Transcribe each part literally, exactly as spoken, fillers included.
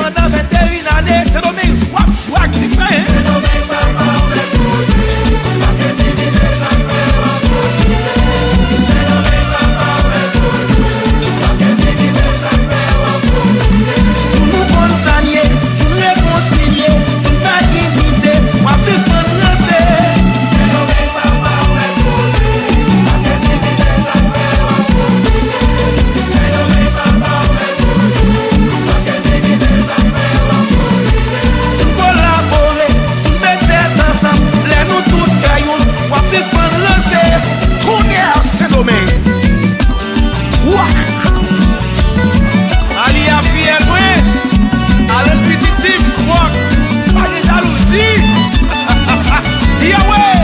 pendant vingt et une années. C'est nommé Wap Chouak qui fait. C'est nommé papa, on est posé. Parce que diviser ça fait reposer. C'est nommé papa, on est posé. Parce que diviser ça fait reposer. Je nous compte sanier, je nous réconcilier, je nous fais dignité. Wap suspendre lancer. C'est nommé papa, on est posé. Parce que diviser ça fait reposer. C'est nommé papa, on est posé. Parce que diviser ça fait reposer. Je collaborer, je mets tête ensemble, les nous toutes cailloux, wap suspendre lancer. Tourner à Saint-Domingue. Ouah! Ali a fiel, oui. Allez, petit type, moi. Pas de jalousie. Yahweh!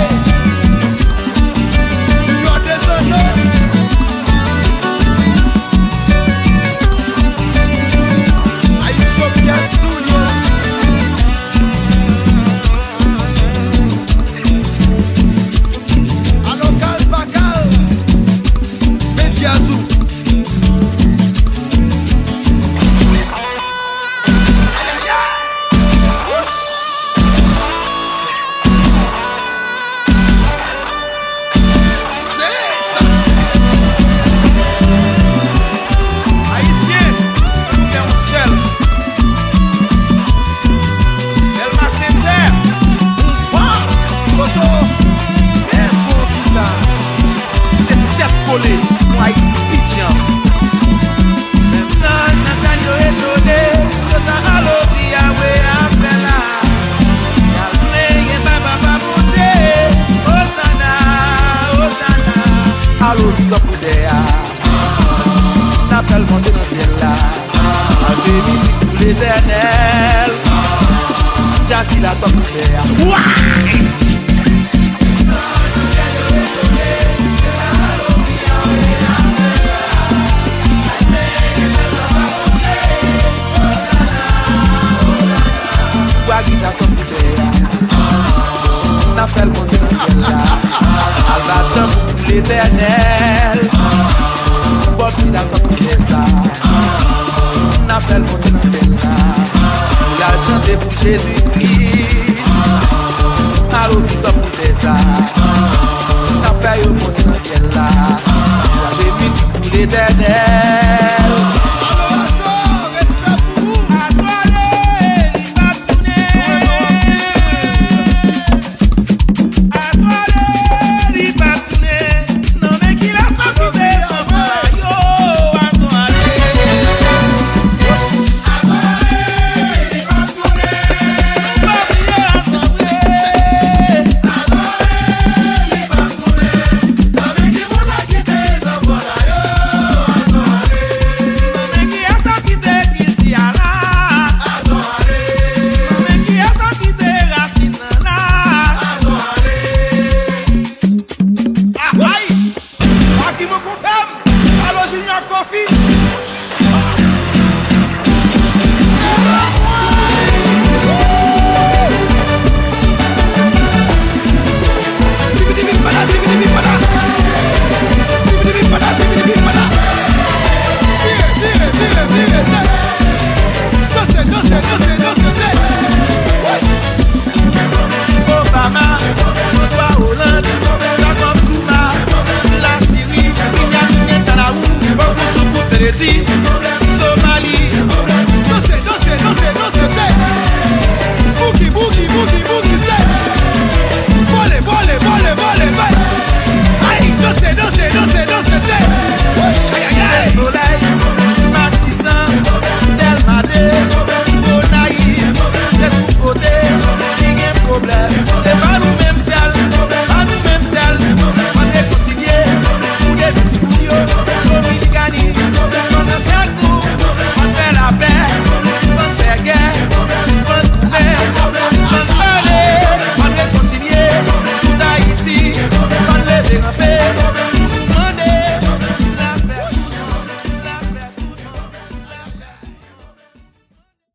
You're désolé. Aïsopia Studio. Alocal Bacal. Mediazou. Haïtien, c'est un seul. Elle m'a senté. Photo. Elle bonita. C'est tête collée. Moi, Haïti, pitchant. Même ça, Nathaniel est donné. Que ça a l'autre, Yahweh a fait là. Yahweh est pas papa monté. Hosanna, Hosanna. Allô, vite pour derrière. N'a pas le monde dans le ciel là. Dieu musique pour l'éternel. Jassi la top terre. Wagi sa top terre. N'a pas le monde dans le ciel là. Alba top pour l'éternel. Bob si la top terre. N'a pas le monde dans le ciel là. La chanter pour Jésus-Christ. Allô, vite pour des arts. N'a pas eu le monde dans le ciel là. La musique pour l'éternel.